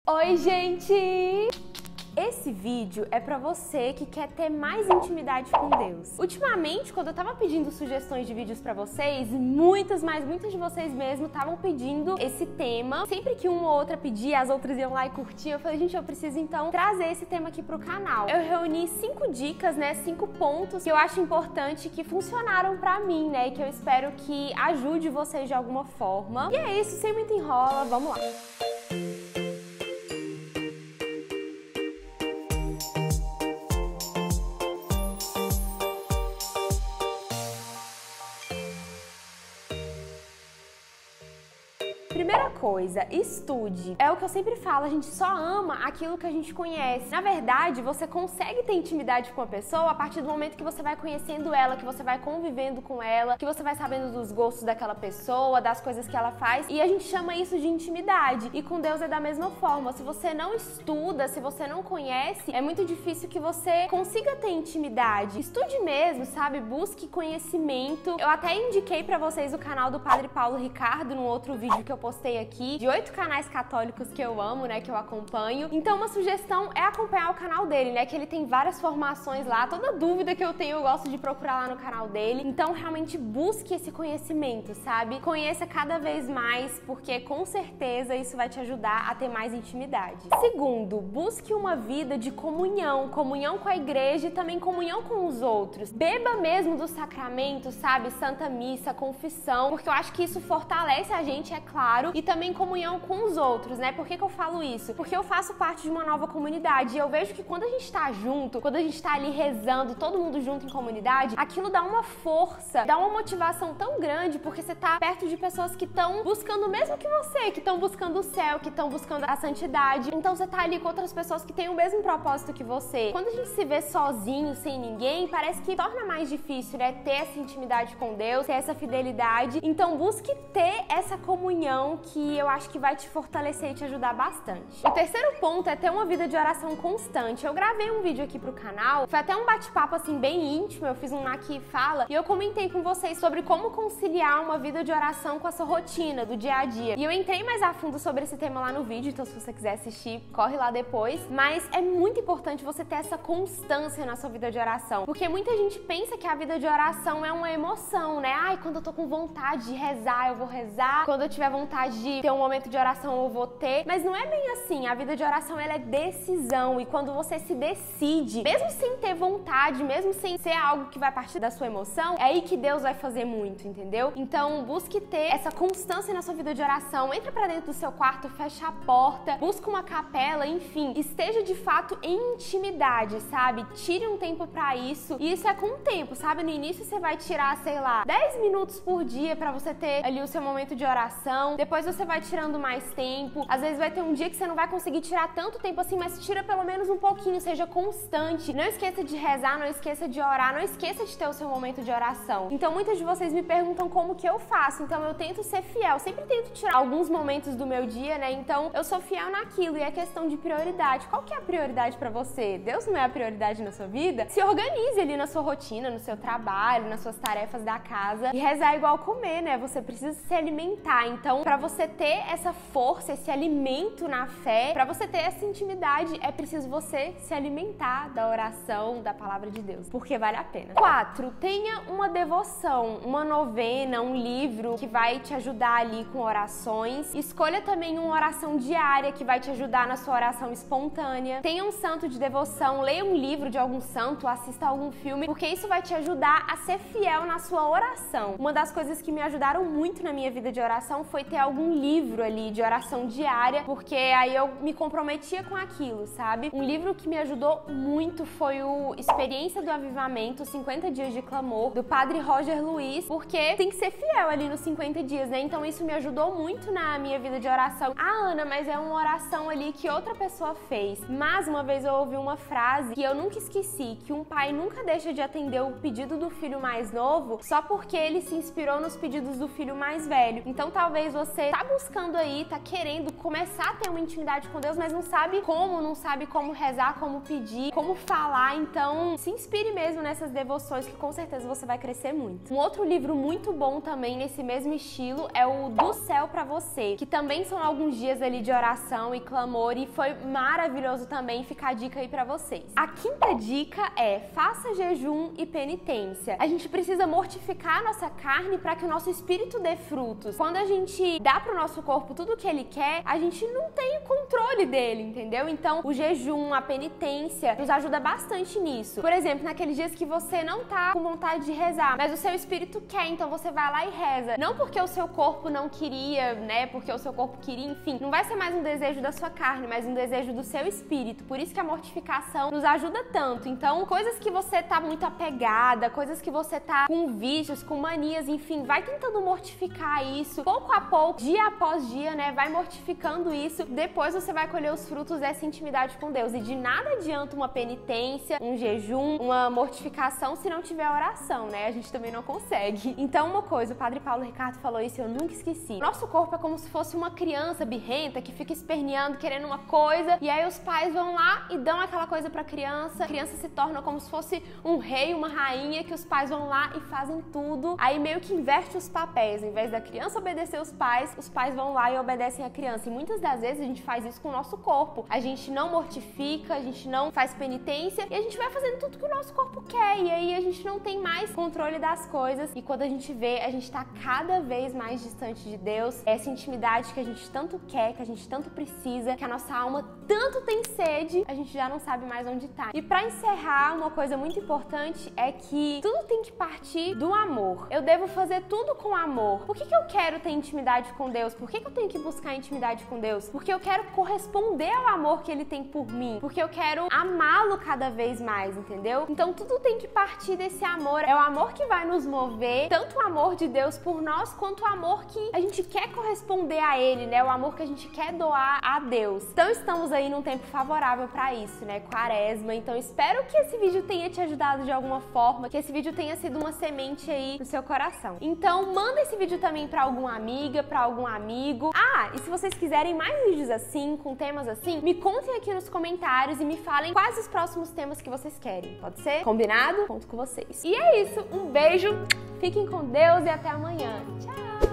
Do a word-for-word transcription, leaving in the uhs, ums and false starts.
Oi, gente! Esse vídeo é pra você que quer ter mais intimidade com Deus. Ultimamente, quando eu tava pedindo sugestões de vídeos pra vocês, muitas, mas muitas de vocês mesmo estavam pedindo esse tema. Sempre que uma ou outra pedia, as outras iam lá e curtiam, eu falei, gente, eu preciso então trazer esse tema aqui pro canal. Eu reuni cinco dicas, né, cinco pontos que eu acho importante que funcionaram pra mim, né, e que eu espero que ajude vocês de alguma forma. E é isso, sem muita enrola, vamos lá. Primeira coisa, estude. É o que eu sempre falo, a gente só ama aquilo que a gente conhece. Na verdade, você consegue ter intimidade com a pessoa a partir do momento que você vai conhecendo ela, que você vai convivendo com ela, que você vai sabendo dos gostos daquela pessoa, das coisas que ela faz, e a gente chama isso de intimidade. E com Deus é da mesma forma. Se você não estuda, se você não conhece, é muito difícil que você consiga ter intimidade. Estude mesmo, sabe? Busque conhecimento. Eu até indiquei pra vocês o canal do Padre Paulo Ricardo num outro vídeo que eu postei aqui, de oito canais católicos que eu amo, né, que eu acompanho. Então uma sugestão é acompanhar o canal dele, né, que ele tem várias formações lá. Toda dúvida que eu tenho eu gosto de procurar lá no canal dele. Então realmente busque esse conhecimento, sabe? Conheça cada vez mais, porque com certeza isso vai te ajudar a ter mais intimidade. Segundo, busque uma vida de comunhão, comunhão com a igreja e também comunhão com os outros. Beba mesmo do sacramento, sabe? Santa Missa, confissão, porque eu acho que isso fortalece a gente, é claro, e também comunhão com os outros, né? Por que que eu falo isso? Porque eu faço parte de uma nova comunidade e eu vejo que quando a gente tá junto, quando a gente tá ali rezando, todo mundo junto em comunidade, aquilo dá uma força, dá uma motivação tão grande, porque você tá perto de pessoas que estão buscando o mesmo que você, que estão buscando o céu, que estão buscando a santidade. Então você tá ali com outras pessoas que têm o mesmo propósito que você. Quando a gente se vê sozinho, sem ninguém, parece que torna mais difícil, né? Ter essa intimidade com Deus, ter essa fidelidade. Então busque ter essa comunhão que eu acho que vai te fortalecer e te ajudar bastante. O terceiro ponto é ter uma vida de oração constante. Eu gravei um vídeo aqui pro canal, foi até um bate-papo assim bem íntimo, eu fiz um aqui e fala, e eu comentei com vocês sobre como conciliar uma vida de oração com a sua rotina do dia a dia. E eu entrei mais a fundo sobre esse tema lá no vídeo, então se você quiser assistir, corre lá depois. Mas é muito importante você ter essa constância na sua vida de oração, porque muita gente pensa que a vida de oração é uma emoção, né? Ai, quando eu tô com vontade de rezar, eu vou rezar. Quando eu tiver vontade de ter um momento de oração, eu vou ter. Mas não é bem assim. A vida de oração, ela é decisão. E quando você se decide, mesmo sem ter vontade, mesmo sem ser algo que vai partir da sua emoção, é aí que Deus vai fazer muito, entendeu? Então, busque ter essa constância na sua vida de oração. Entra pra dentro do seu quarto, fecha a porta, busca uma capela, enfim. Esteja, de fato, em intimidade, sabe? Tire um tempo pra isso. E isso é com o tempo, sabe? No início, você vai tirar, sei lá, dez minutos por dia pra você ter ali o seu momento de oração. Depois você vai tirando mais tempo. Às vezes vai ter um dia que você não vai conseguir tirar tanto tempo assim, mas tira pelo menos um pouquinho, seja constante. Não esqueça de rezar, não esqueça de orar, não esqueça de ter o seu momento de oração. Então muitas de vocês me perguntam como que eu faço, então eu tento ser fiel, sempre tento tirar alguns momentos do meu dia, né? Então eu sou fiel naquilo e é questão de prioridade. Qual que é a prioridade pra você? Deus não é a prioridade na sua vida? Se organize ali na sua rotina, no seu trabalho, nas suas tarefas da casa. E rezar é igual comer, né? Você precisa se alimentar. Então, pra você ter essa força, esse alimento na fé, pra você ter essa intimidade, é preciso você se alimentar da oração, da palavra de Deus, porque vale a pena. Quatro, tenha uma devoção, uma novena, um livro que vai te ajudar ali com orações. Escolha também uma oração diária que vai te ajudar na sua oração espontânea. Tenha um santo de devoção, leia um livro de algum santo, assista a algum filme, porque isso vai te ajudar a ser fiel na sua oração. Uma das coisas que me ajudaram muito na minha vida de oração foi ter algum livro ali de oração diária, porque aí eu me comprometia com aquilo, sabe? Um livro que me ajudou muito foi o Experiência do Avivamento, cinquenta dias de clamor, do Padre Roger Luiz, porque tem que ser fiel ali nos cinquenta dias, né? Então isso me ajudou muito na minha vida de oração. Ah, Ana, mas é uma oração ali que outra pessoa fez. Mas uma vez eu ouvi uma frase que eu nunca esqueci, que um pai nunca deixa de atender o pedido do filho mais novo só porque ele se inspirou nos pedidos do filho mais velho. Então talvez você tá buscando aí, tá querendo começar a ter uma intimidade com Deus, mas não sabe como, não sabe como rezar, como pedir, como falar. Então, se inspire mesmo nessas devoções, que com certeza você vai crescer muito. Um outro livro muito bom também nesse mesmo estilo é o Do Céu Pra Você, que também são alguns dias ali de oração e clamor, e foi maravilhoso também. Fica a dica aí pra vocês. A quinta dica é: faça jejum e penitência. A gente precisa mortificar a nossa carne para que o nosso espírito dê frutos. Quando a gente dá pro nosso corpo tudo o que ele quer, a gente não tem o controle dele, entendeu? Então, o jejum, a penitência nos ajuda bastante nisso. Por exemplo, naqueles dias que você não tá com vontade de rezar, mas o seu espírito quer, então você vai lá e reza. Não porque o seu corpo não queria, né? Porque o seu corpo queria, enfim. Não vai ser mais um desejo da sua carne, mas um desejo do seu espírito. Por isso que a mortificação nos ajuda tanto. Então, coisas que você tá muito apegada, coisas que você tá com vícios, com manias, enfim, vai tentando mortificar isso, pouco a pouco, dia após dia, né? Vai mortificando isso. Depois você vai colher os frutos dessa intimidade com Deus. E de nada adianta uma penitência, um jejum, uma mortificação se não tiver oração, né? A gente também não consegue. Então, uma coisa, o Padre Paulo Ricardo falou isso e eu nunca esqueci. Nosso corpo é como se fosse uma criança birrenta que fica esperneando, querendo uma coisa, e aí os pais vão lá e dão aquela coisa pra criança. A criança se torna como se fosse um rei, uma rainha, que os pais vão lá e fazem tudo. Aí meio que inverte os papéis. Em vez da criança obedecer os pais, os pais vão lá e obedecem a criança. E muitas das vezes a gente faz isso com o nosso corpo. A gente não mortifica, a gente não faz penitência e a gente vai fazendo tudo que o nosso corpo quer. E aí a gente não tem mais controle das coisas. E quando a gente vê, a gente tá cada vez mais distante de Deus. Essa intimidade que a gente tanto quer, que a gente tanto precisa, que a nossa alma tanto tem sede, a gente já não sabe mais onde tá. E pra encerrar, uma coisa muito importante é que tudo tem que partir do amor. Eu devo fazer tudo com amor. Por que que eu quero ter intimidade com Deus? Por que que eu tenho que buscar intimidade com Deus? Porque eu quero corresponder ao amor que Ele tem por mim. Porque eu quero amá-lo cada vez mais, entendeu? Então tudo tem que partir desse amor. É o amor que vai nos mover, tanto o amor de Deus por nós, quanto o amor que a gente quer corresponder a Ele, né? O amor que a gente quer doar a Deus. Então estamos aí num tempo favorável pra isso, né? Quaresma. Então espero que esse vídeo tenha te ajudado de alguma forma, que esse vídeo tenha sido uma semente aí no seu coração. Então manda esse vídeo também pra alguma amiga, pra algum amigo. Ah, e se vocês quiserem mais vídeos assim, com temas assim, me contem aqui nos comentários e me falem quais os próximos temas que vocês querem. Pode ser? Combinado? Conto com vocês. E é isso. Um beijo, fiquem com Deus e até amanhã. Tchau!